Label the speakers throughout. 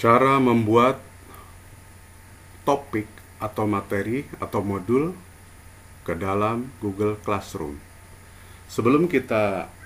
Speaker 1: Cara membuat topik atau materi atau modul ke dalam Google Classroom. Sebelum kita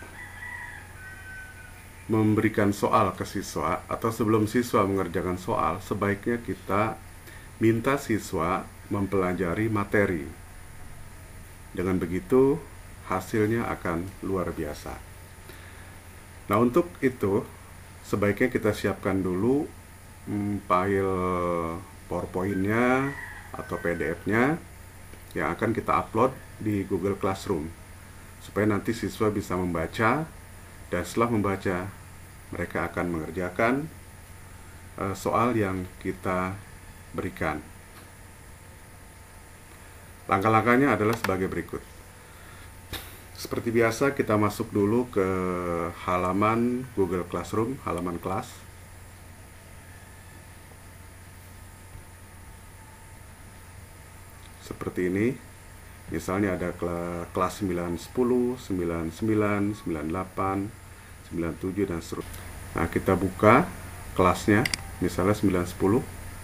Speaker 1: memberikan soal ke siswa atau sebelum siswa mengerjakan soal, sebaiknya kita minta siswa mempelajari materi. Dengan begitu, hasilnya akan luar biasa. Nah, untuk itu, sebaiknya kita siapkan dulu file PowerPoint-nya atau PDF-nya yang akan kita upload di Google Classroom, supaya nanti siswa bisa membaca, dan setelah membaca, mereka akan mengerjakan soal yang kita berikan. Langkah-langkahnya adalah sebagai berikut. Seperti biasa, kita masuk dulu ke halaman Google Classroom, halaman kelas. Seperti ini. Misalnya ada kelas 9, 10, 9, 9, 98, 97, dan seterusnya. Nah, kita buka kelasnya, misalnya 9, 10.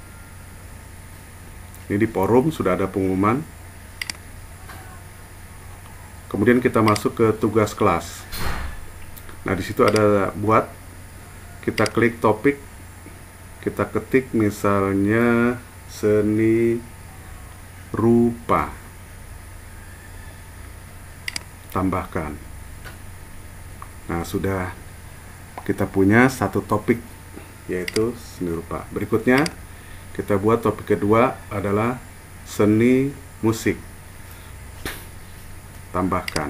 Speaker 1: Ini di forum sudah ada pengumuman. Kemudian kita masuk ke tugas kelas. Nah, di situ ada buat. Kita klik topik. Kita ketik misalnya seni rupa. Tambahkan. Nah, sudah kita punya satu topik, yaitu seni rupa. Berikutnya kita buat topik kedua adalah seni musik. Tambahkan.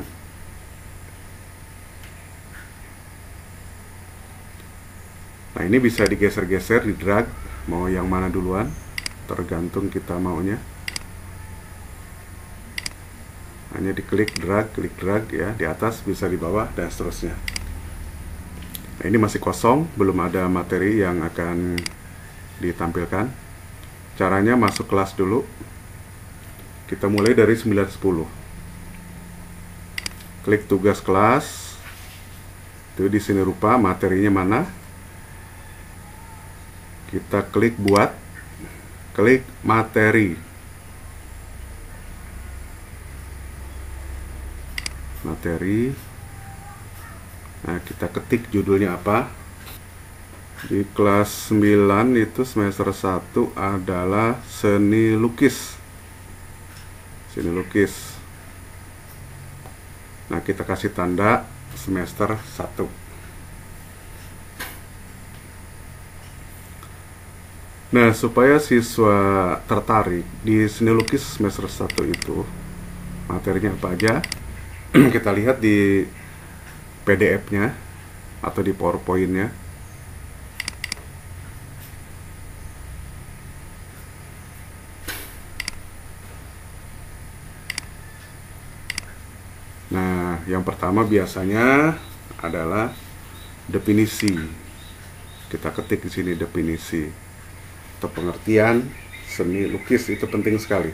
Speaker 1: Nah, ini bisa digeser-geser, di drag, mau yang mana duluan, tergantung kita maunya. Hanya diklik drag, klik drag ya, di atas bisa di bawah dan seterusnya. Nah, ini masih kosong, belum ada materi yang akan ditampilkan. Caranya masuk kelas dulu. Kita mulai dari 9, 10. Klik tugas kelas. Itu di sini rupa, materinya mana. Kita klik buat. Klik materi. Materi. Nah, kita ketik judulnya apa. Di kelas 9 itu semester 1 adalah seni lukis. Seni lukis. Nah, kita kasih tanda semester 1. Nah, supaya siswa tertarik di seni lukis semester 1 itu, materinya apa aja, kita lihat di PDF-nya atau di PowerPoint-nya. Nah, yang pertama biasanya adalah definisi. Kita ketik di sini definisi atau pengertian seni lukis, itu penting sekali.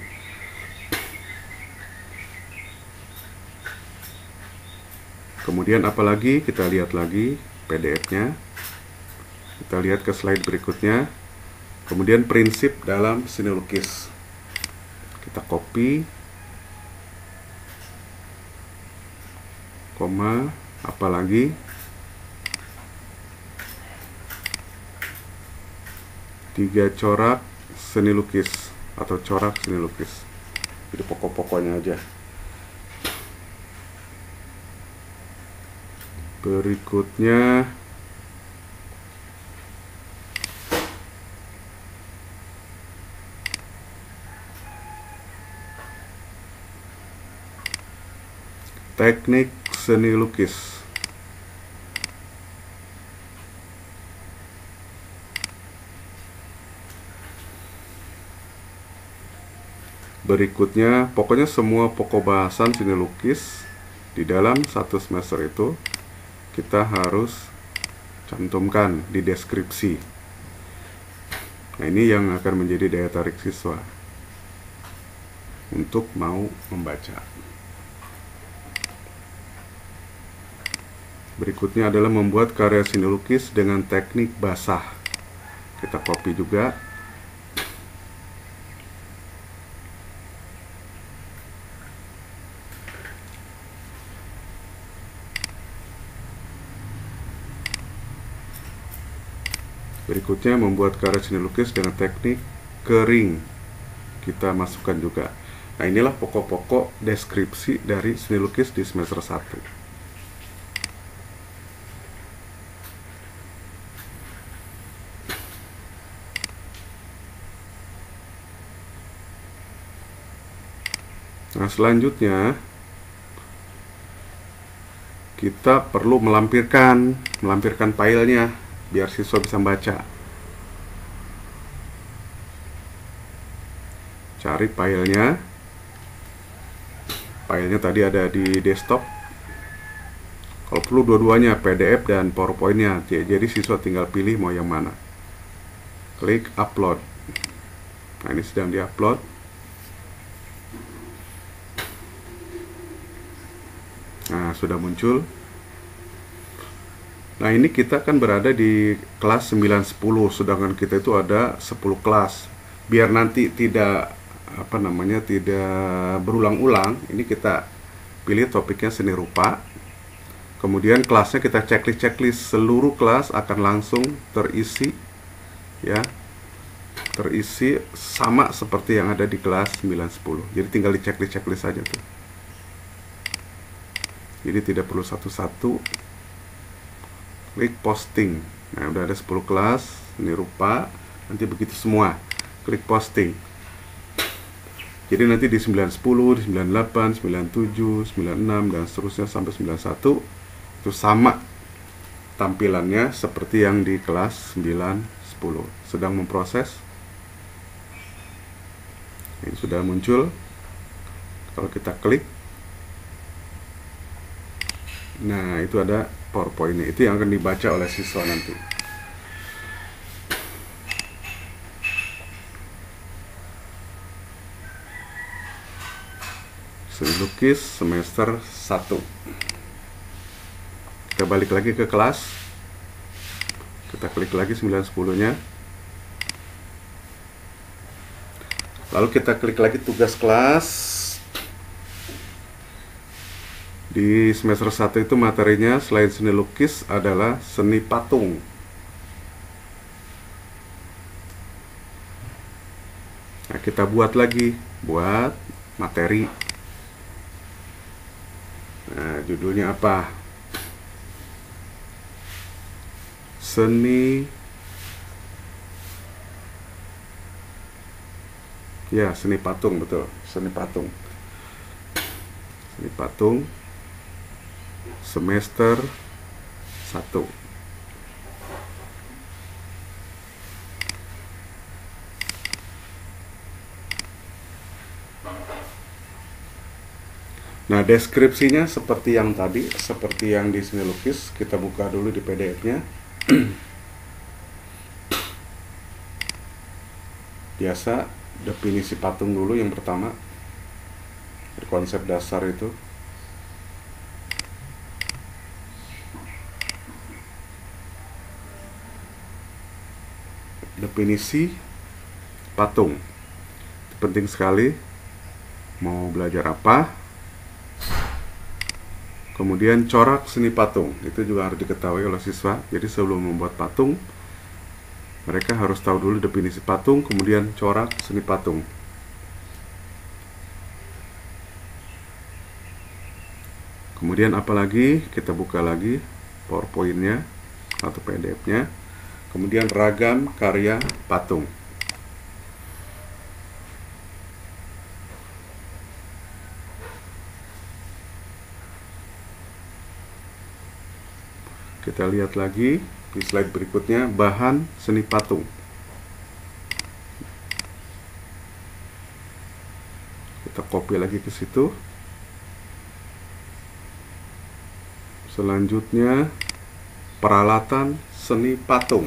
Speaker 1: Kemudian apalagi, kita lihat lagi PDF-nya. Kita lihat ke slide berikutnya. Kemudian prinsip dalam seni lukis. Kita copy, koma, apalagi, tiga corak seni lukis atau corak seni lukis. Jadi pokok-pokoknya aja. Berikutnya teknik seni lukis. Berikutnya, pokoknya semua pokok bahasan seni lukis di dalam satu semester itu kita harus cantumkan di deskripsi. Nah, ini yang akan menjadi daya tarik siswa untuk mau membaca. Berikutnya adalah membuat karya seni lukis dengan teknik basah. Kita copy juga. Berikutnya membuat karya seni lukis dengan teknik kering. Kita masukkan juga. Nah, inilah pokok-pokok deskripsi dari seni lukis di semester 1. Nah, selanjutnya kita perlu melampirkan filenya biar siswa bisa baca. Cari filenya. Filenya tadi ada di desktop. Kalau perlu dua-duanya, PDF dan PowerPoint-nya. Jadi siswa tinggal pilih mau yang mana. Klik upload. Nah, ini sedang diupload. Nah, sudah muncul. Nah, ini kita kan berada di kelas 9-10, sedangkan kita itu ada 10 kelas. Biar nanti tidak tidak berulang-ulang, ini kita pilih topiknya seni rupa. Kemudian kelasnya kita checklist, seluruh kelas akan langsung terisi ya. Terisi sama seperti yang ada di kelas 9-10. Jadi tinggal di checklist saja tuh. Jadi tidak perlu satu-satu. Klik posting. Nah, udah ada 10 kelas seni rupa. Nanti begitu semua. Klik posting. Jadi nanti di 910, di 98, 97, 96 dan seterusnya sampai 91 itu sama tampilannya seperti yang di kelas 9-10. Sedang memproses. Ini sudah muncul. Kalau kita klik, nah, itu ada PowerPoint-nya. Itu yang akan dibaca oleh siswa nanti. Seni lukis semester 1. Kita balik lagi ke kelas. Kita klik lagi 9-10-nya. Lalu kita klik lagi tugas kelas. Di semester 1 itu materinya selain seni lukis adalah seni patung. Nah, kita buat materi. Nah, judulnya apa? Seni patung, betul. Seni patung. Seni patung semester 1. Nah, deskripsinya seperti yang tadi, seperti yang di seni lukis. Kita buka dulu di PDF-nya. Biasa, definisi patung dulu yang pertama. Konsep dasar itu. Definisi patung penting sekali. Mau belajar apa? Kemudian corak seni patung itu juga harus diketahui oleh siswa. Jadi sebelum membuat patung, mereka harus tahu dulu definisi patung, kemudian corak seni patung. Kemudian apalagi, kita buka lagi PowerPoint-nya atau PDF-nya. Kemudian ragam karya patung. Kita lihat lagi di slide berikutnya, bahan seni patung. Kita copy lagi ke situ. Selanjutnya, peralatan seni patung.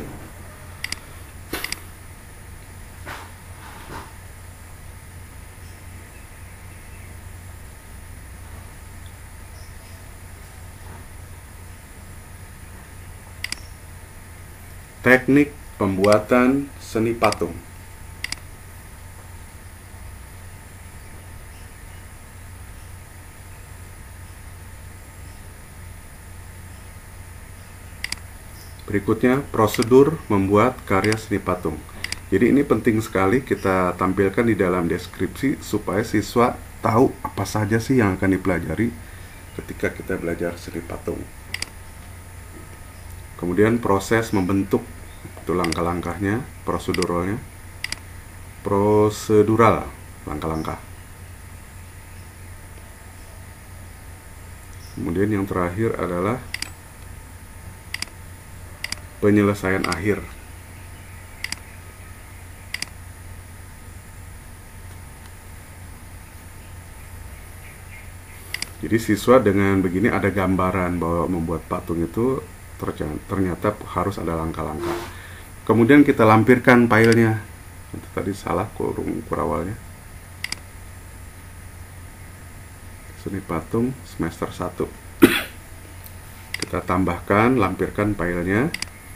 Speaker 1: Teknik pembuatan seni patung. Berikutnya, prosedur membuat karya seni patung. Jadi ini penting sekali kita tampilkan di dalam deskripsi supaya siswa tahu apa saja sih yang akan dipelajari ketika kita belajar seni patung. Kemudian proses membentuk, itu langkah-langkahnya, prosedural, langkah-langkah. Kemudian yang terakhir adalah penyelesaian akhir. Jadi siswa dengan begini ada gambaran bahwa membuat patung itu ternyata harus ada langkah-langkah. Kemudian kita lampirkan filenya. Itu tadi salah kurawalnya. Seni patung semester 1. Kita tambahkan, lampirkan filenya.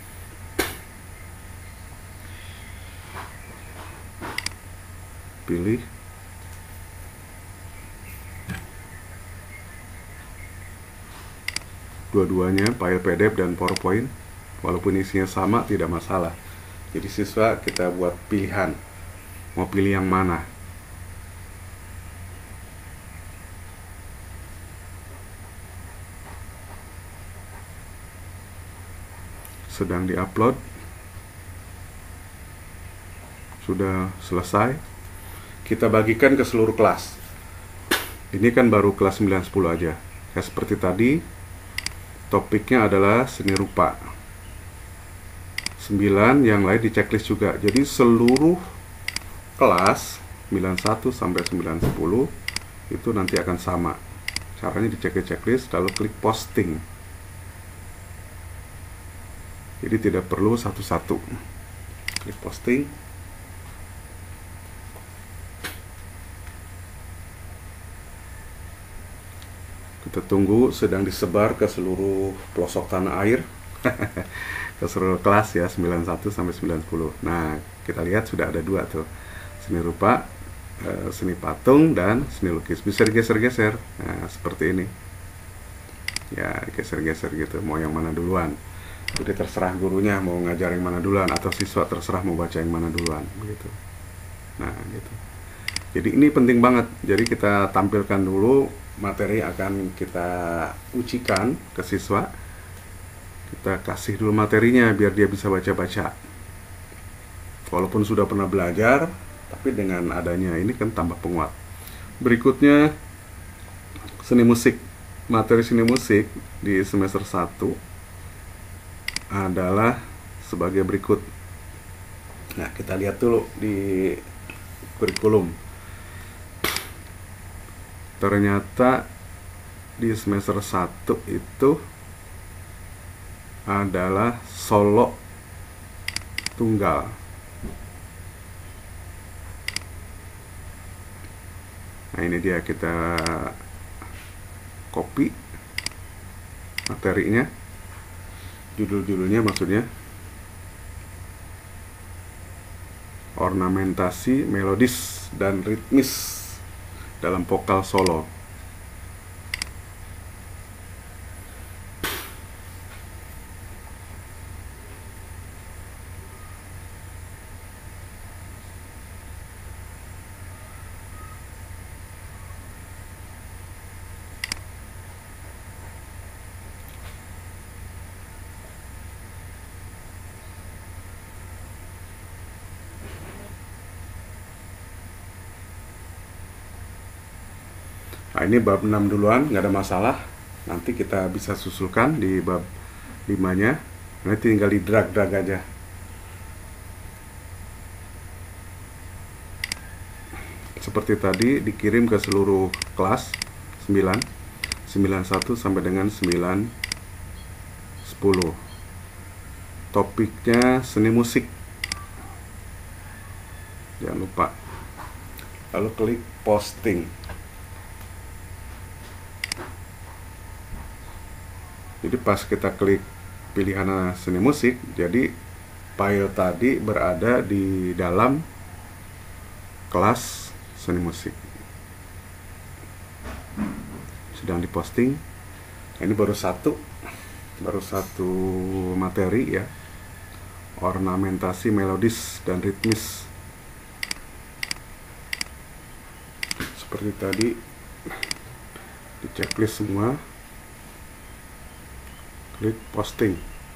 Speaker 1: Pilih. Dua-duanya, file PDF dan PowerPoint. Walaupun isinya sama, tidak masalah. Jadi siswa kita buat pilihan. Mau pilih yang mana? Sedang diupload. Sudah selesai. Kita bagikan ke seluruh kelas. Ini kan baru kelas 9-10 aja. Kayak seperti tadi, topiknya adalah seni rupa. 9 yang lain di checklist juga. Jadi seluruh kelas 91 sampai 910 itu nanti akan sama. Caranya dicek ke checklist lalu klik posting. Jadi tidak perlu satu-satu. Klik posting. Kita tunggu, sedang disebar ke seluruh pelosok tanah air. Ke seluruh kelas ya, 91 sampai 90. Nah, kita lihat sudah ada 2 tuh. Seni rupa, seni patung, dan seni lukis. Bisa digeser-geser. Nah, seperti ini. Ya, geser-geser gitu. Mau yang mana duluan. Jadi terserah gurunya mau ngajar yang mana duluan, atau siswa terserah mau baca yang mana duluan. Begitu. Nah, gitu. Jadi ini penting banget. Jadi kita tampilkan dulu materi akan kita ujikan ke siswa. Kita kasih dulu materinya biar dia bisa baca-baca. Walaupun sudah pernah belajar, tapi dengan adanya ini kan tambah penguat. Berikutnya seni musik. Materi seni musik di semester 1 adalah sebagai berikut. Nah, kita lihat dulu di kurikulum. Ternyata di semester 1 itu adalah solo tunggal. Nah, ini dia, kita copy materinya, judul-judulnya maksudnya. Ornamentasi, melodis, dan ritmis dalam vokal solo. Nah, ini bab 6 duluan, nggak ada masalah. Nanti kita bisa susulkan di bab 5-nya. Nanti tinggal di drag-drag aja. Seperti tadi, dikirim ke seluruh kelas 9, 91 sampai dengan 910. Topiknya seni musik. Jangan lupa. Lalu klik posting. Jadi pas kita klik pilihan seni musik, jadi file tadi berada di dalam kelas seni musik. Sedang diposting. Ini baru satu materi ya, ornamentasi melodis dan ritmis. Seperti tadi, di checklist semua, klik posting.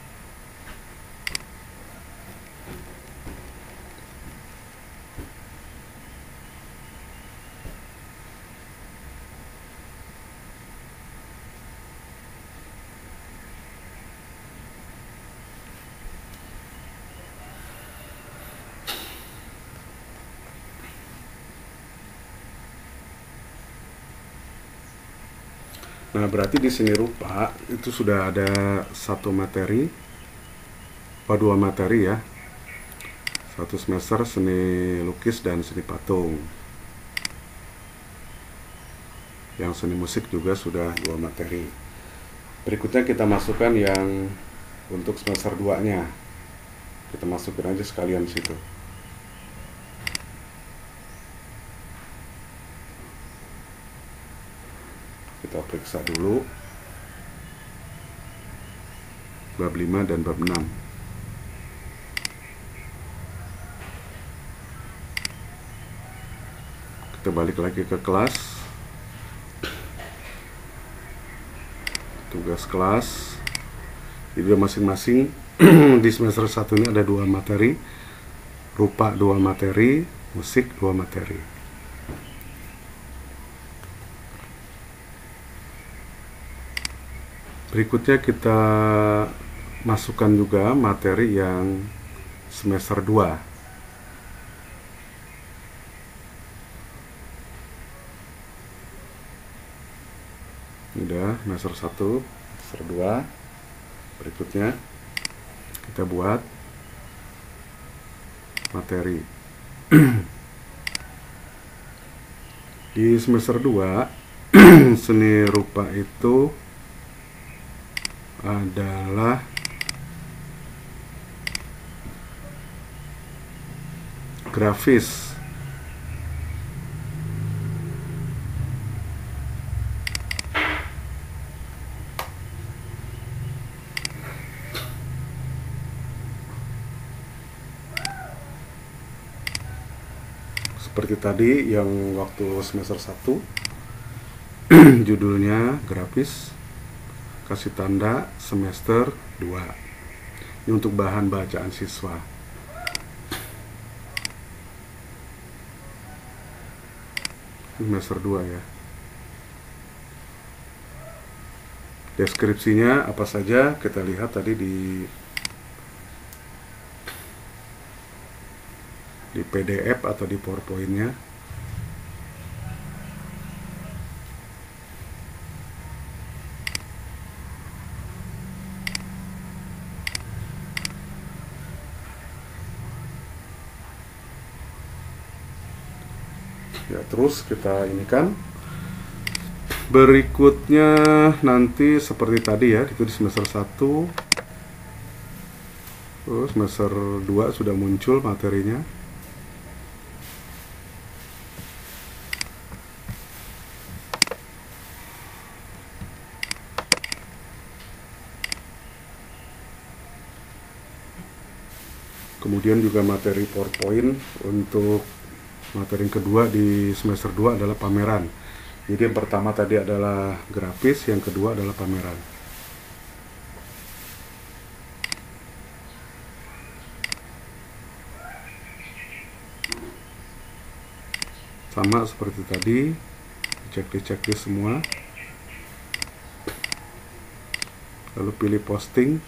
Speaker 1: Nah, berarti di seni rupa itu sudah ada dua materi ya. Satu semester seni lukis dan seni patung. Yang seni musik juga sudah 2 materi. Berikutnya kita masukkan yang untuk semester 2-nya. Kita masukin aja sekalian situ. Kita periksa dulu bab 5 dan bab 6. Kita balik lagi ke kelas. Tugas kelas. Jadi masing-masing di semester 1 ini ada 2 materi. Rupa 2 materi, musik 2 materi. Berikutnya kita masukkan juga materi yang semester 2. Udah, semester 1, semester 2. Berikutnya kita buat materi. Di semester 2 seni rupa itu adalah grafis. Seperti tadi yang waktu semester 1 judulnya grafis, kasih tanda semester 2. Ini untuk bahan bacaan siswa. Semester 2 ya. Deskripsinya apa saja kita lihat tadi di PDF atau di PowerPoint-nya. Ya, terus kita ini kan berikutnya nanti seperti tadi ya, itu di semester 1. Terus semester 2 sudah muncul materinya. Kemudian juga materi PowerPoint untuk materi yang kedua di semester 2 adalah pameran. Jadi yang pertama tadi adalah grafis, yang kedua adalah pameran. Sama seperti tadi, checklist semua. Lalu pilih posting.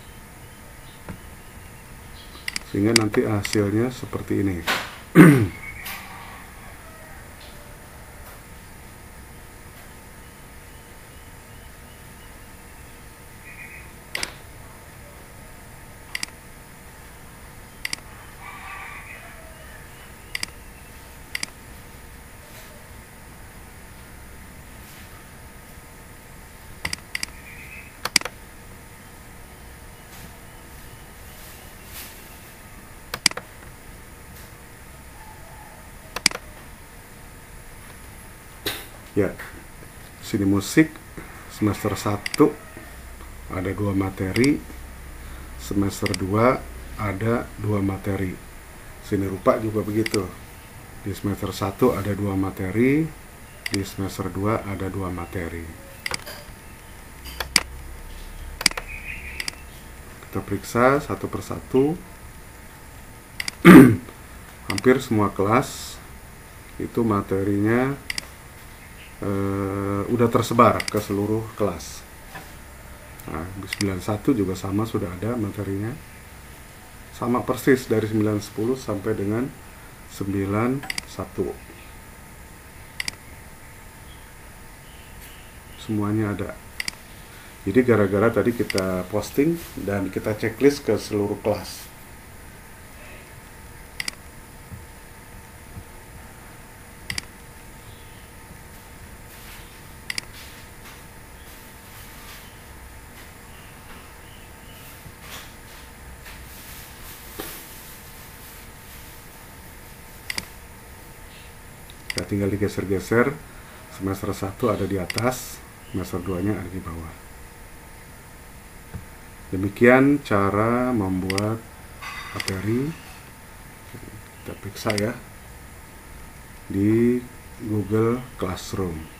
Speaker 1: Sehingga nanti hasilnya seperti ini. Ya, sini musik semester 1 ada 2 materi, semester 2 ada 2 materi. Sini rupa juga begitu. Di semester 1 ada 2 materi, di semester 2 ada 2 materi. Kita periksa satu persatu. Hampir semua kelas itu materinya udah tersebar ke seluruh kelas. Nah, di 91 juga sama, sudah ada materinya. Sama persis dari 910 sampai dengan 91. Semuanya ada. Jadi gara-gara tadi kita posting dan kita checklist ke seluruh kelas. Ya, tinggal digeser-geser. Semester 1 ada di atas, semester 2-nya ada di bawah. Demikian cara membuat materi. Kita periksa ya di Google Classroom.